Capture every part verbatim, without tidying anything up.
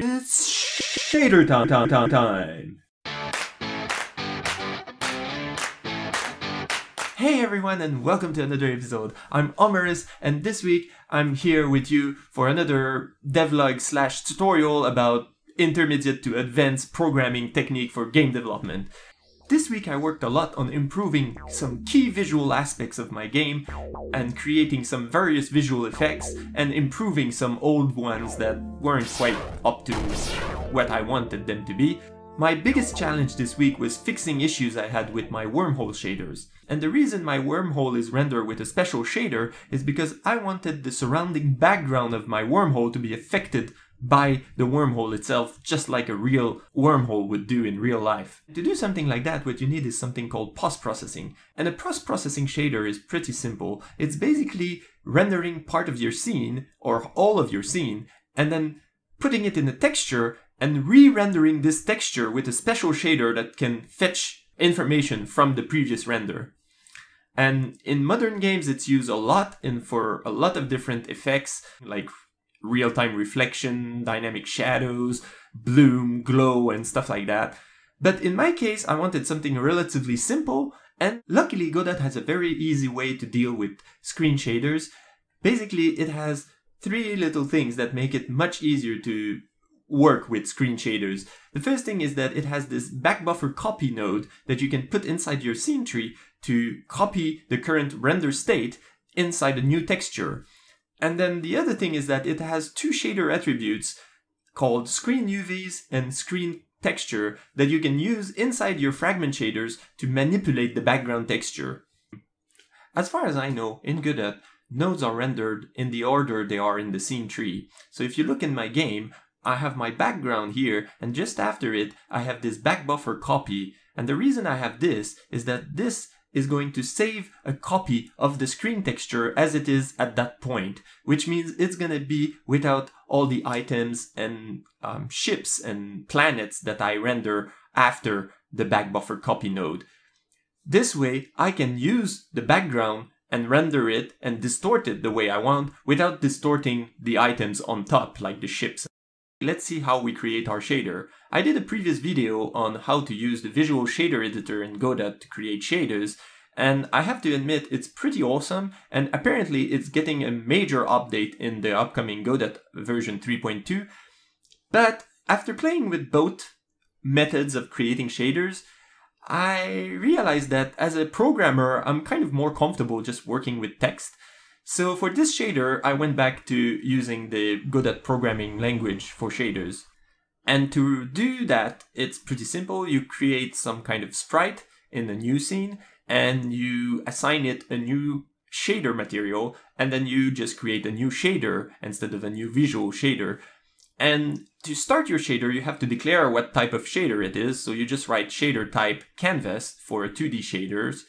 It's shader time, time, time, time. Hey everyone and welcome to another episode. I'm Ombarus and this week I'm here with you for another devlog slash tutorial about intermediate to advanced programming technique for game development. This week I worked a lot on improving some key visual aspects of my game and creating some various visual effects and improving some old ones that weren't quite up to what I wanted them to be. My biggest challenge this week was fixing issues I had with my wormhole shaders. And the reason my wormhole is rendered with a special shader is because I wanted the surrounding background of my wormhole to be affected by the wormhole itself, just like a real wormhole would do in real life. To do something like that, what you need is something called post-processing. And a post-processing shader is pretty simple. It's basically rendering part of your scene, or all of your scene, and then putting it in a texture and re-rendering this texture with a special shader that can fetch information from the previous render. And in modern games it's used a lot and for a lot of different effects like real-time reflection, dynamic shadows, bloom, glow and stuff like that. But in my case I wanted something relatively simple, and luckily Godot has a very easy way to deal with screen shaders. Basically it has three little things that make it much easier to work with screen shaders. The first thing is that it has this back buffer copy node that you can put inside your scene tree to copy the current render state inside a new texture. And then the other thing is that it has two shader attributes called screen U Vs and screen texture that you can use inside your fragment shaders to manipulate the background texture. As far as I know, in Godot, nodes are rendered in the order they are in the scene tree. So if you look in my game, I have my background here, and just after it, I have this back buffer copy. And the reason I have this is that this is going to save a copy of the screen texture as it is at that point, which means it's going to be without all the items and um, ships and planets that I render after the back buffer copy node. This way, I can use the background and render it and distort it the way I want without distorting the items on top, like the ships. Let's see how we create our shader. I did a previous video on how to use the visual shader editor in Godot to create shaders, and I have to admit it's pretty awesome, and apparently it's getting a major update in the upcoming Godot version three point two. But after playing with both methods of creating shaders, I realized that as a programmer I'm kind of more comfortable just working with text. So for this shader, I went back to using the Godot programming language for shaders. And to do that, it's pretty simple. You create some kind of sprite in a new scene, and you assign it a new shader material, and then you just create a new shader instead of a new visual shader. And to start your shader, you have to declare what type of shader it is. So you just write shader type canvas for two D shaders.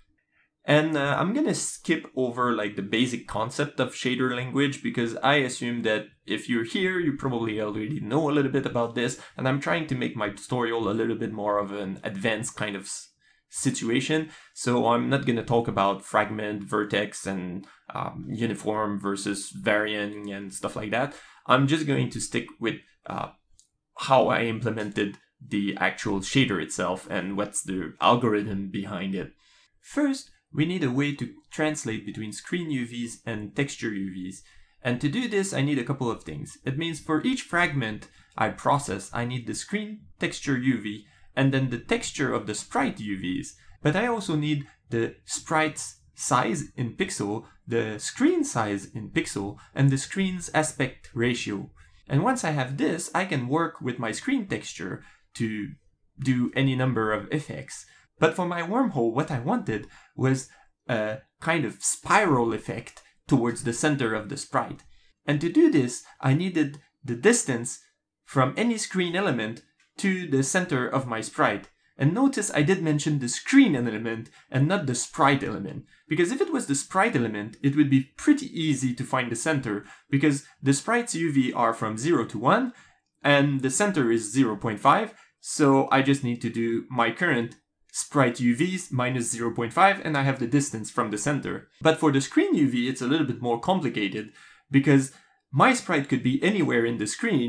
And uh, I'm gonna skip over like the basic concept of shader language because I assume that if you're here, you probably already know a little bit about this, and I'm trying to make my tutorial a little bit more of an advanced kind of situation. So I'm not gonna talk about fragment, vertex, and um, uniform versus varying and stuff like that. I'm just going to stick with uh, how I implemented the actual shader itself and what's the algorithm behind it. First, we need a way to translate between screen U Vs and texture U Vs. And to do this, I need a couple of things. It means for each fragment I process, I need the screen texture U V and then the texture of the sprite U Vs. But I also need the sprite's size in pixel, the screen size in pixel, and the screen's aspect ratio. And once I have this, I can work with my screen texture to do any number of effects. But for my wormhole, what I wanted was a kind of spiral effect towards the center of the sprite. And to do this, I needed the distance from any screen element to the center of my sprite. And notice I did mention the screen element and not the sprite element. Because if it was the sprite element, it would be pretty easy to find the center, because the sprites U V are from zero to one, and the center is zero point five, so I just need to do my current sprite U Vs minus zero point five, and I have the distance from the center. But for the screen U V, it's a little bit more complicated, because my sprite could be anywhere in the screen,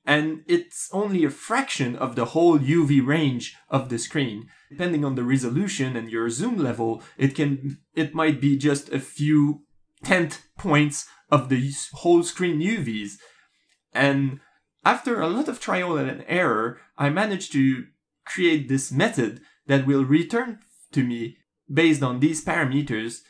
and it's only a fraction of the whole U V range of the screen. Depending on the resolution and your zoom level, it can it might be just a few tenth points of the whole screen U Vs. And after a lot of trial and error, I managed to create this method that will return to me, based on these parameters,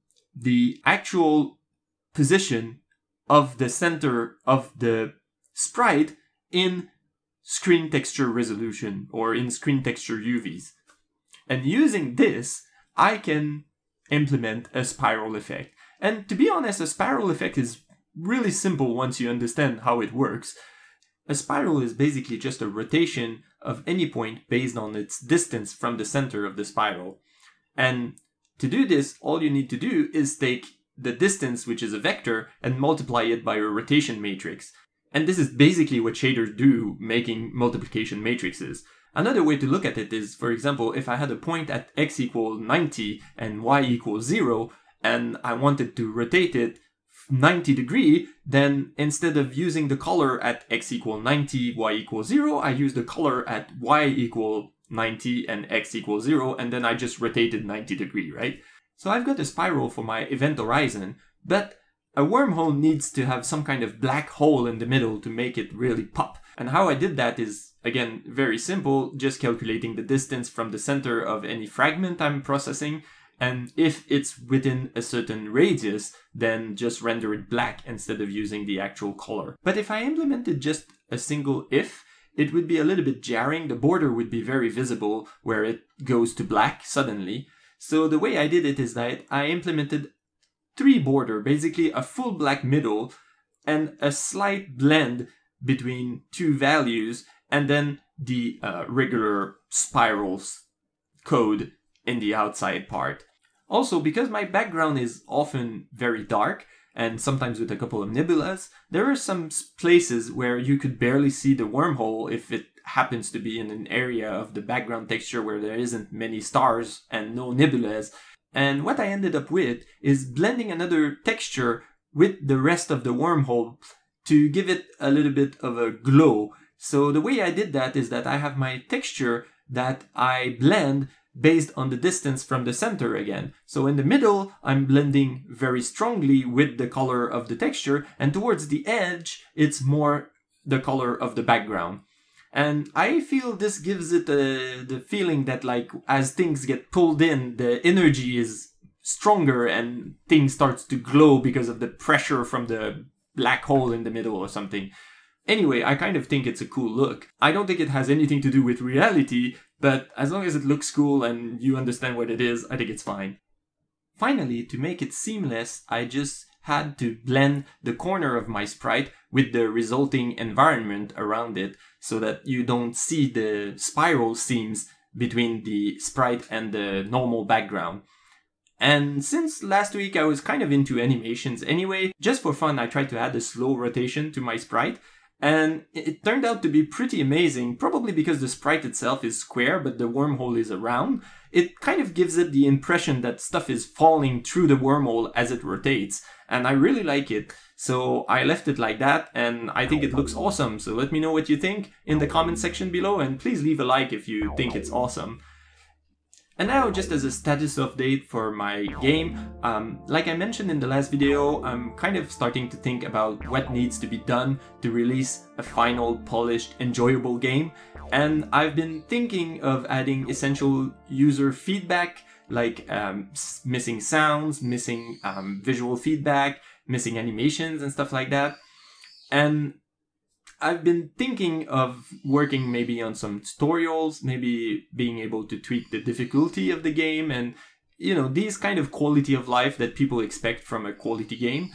the actual position of the center of the sprite in screen texture resolution or in screen texture U Vs. And using this, I can implement a spiral effect. And to be honest, a spiral effect is really simple once you understand how it works. A spiral is basically just a rotation of any point based on its distance from the center of the spiral. And to do this, all you need to do is take the distance, which is a vector, and multiply it by a rotation matrix. And this is basically what shaders do, making multiplication matrices. Another way to look at it is, for example, if I had a point at x equals ninety and y equals zero, and I wanted to rotate it ninety degree, then instead of using the color at x equals ninety, y equals zero, I use the color at y equals ninety and x equals zero, and then I just rotated ninety degree, right? So I've got a spiral for my event horizon, but a wormhole needs to have some kind of black hole in the middle to make it really pop. And how I did that is, again, very simple, just calculating the distance from the center of any fragment I'm processing, and if it's within a certain radius, then just render it black instead of using the actual color. But if I implemented just a single if, it would be a little bit jarring. The border would be very visible where it goes to black suddenly. So the way I did it is that I implemented three border, basically a full black middle and a slight blend between two values, and then the uh, regular spirals code in the outside part. Also, because my background is often very dark, and sometimes with a couple of nebulas, there are some places where you could barely see the wormhole if it happens to be in an area of the background texture where there isn't many stars and no nebulas. And what I ended up with is blending another texture with the rest of the wormhole to give it a little bit of a glow. So the way I did that is that I have my texture that I blend based on the distance from the center again. So in the middle, I'm blending very strongly with the color of the texture, and towards the edge, it's more the color of the background. And I feel this gives it a, the feeling that, like, as things get pulled in, the energy is stronger and things starts to glow because of the pressure from the black hole in the middle or something. Anyway, I kind of think it's a cool look. I don't think it has anything to do with reality, but as long as it looks cool and you understand what it is, I think it's fine. Finally, to make it seamless, I just had to blend the corner of my sprite with the resulting environment around it so that you don't see the spiral seams between the sprite and the normal background. And since last week I was kind of into animations anyway, just for fun I tried to add a slow rotation to my sprite, and it turned out to be pretty amazing, probably because the sprite itself is square but the wormhole is round. It kind of gives it the impression that stuff is falling through the wormhole as it rotates, and I really like it. So I left it like that, and I think it looks awesome. So let me know what you think in the comment section below, and please leave a like if you think it's awesome. And now, just as a status update for my game, um, like I mentioned in the last video, I'm kind of starting to think about what needs to be done to release a final, polished, enjoyable game. And I've been thinking of adding essential user feedback, like um, missing sounds, missing um, visual feedback, missing animations and stuff like that. And I've been thinking of working maybe on some tutorials, maybe being able to tweak the difficulty of the game, and, you know, these kind of quality of life that people expect from a quality game.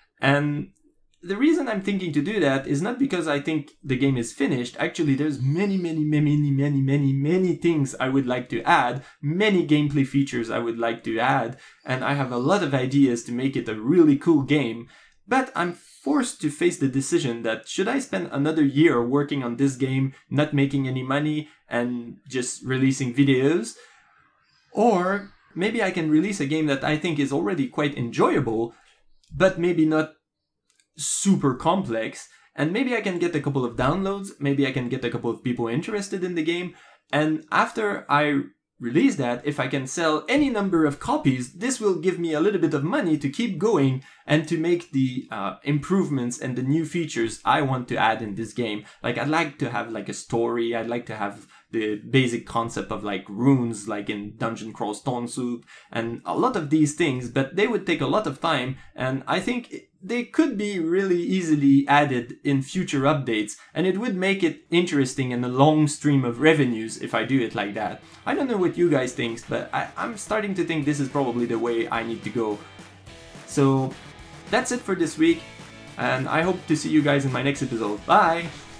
And the reason I'm thinking to do that is not because I think the game is finished. Actually, there's many, many, many, many, many, many things I would like to add, many gameplay features I would like to add, and I have a lot of ideas to make it a really cool game. But I'm forced to face the decision that should I spend another year working on this game, not making any money, and just releasing videos? Or maybe I can release a game that I think is already quite enjoyable, but maybe not super complex, and maybe I can get a couple of downloads, maybe I can get a couple of people interested in the game, and after I release that, if I can sell any number of copies, this will give me a little bit of money to keep going and to make the uh, improvements and the new features I want to add in this game. Like, I'd like to have like a story, I'd like to have the basic concept of like runes, like in Dungeon Crawl Stone Soup, and a lot of these things, but they would take a lot of time, and I think they could be really easily added in future updates, and it would make it interesting and a long stream of revenues if I do it like that. I don't know what you guys think, but I, I'm starting to think this is probably the way I need to go. So that's it for this week, and I hope to see you guys in my next episode. Bye!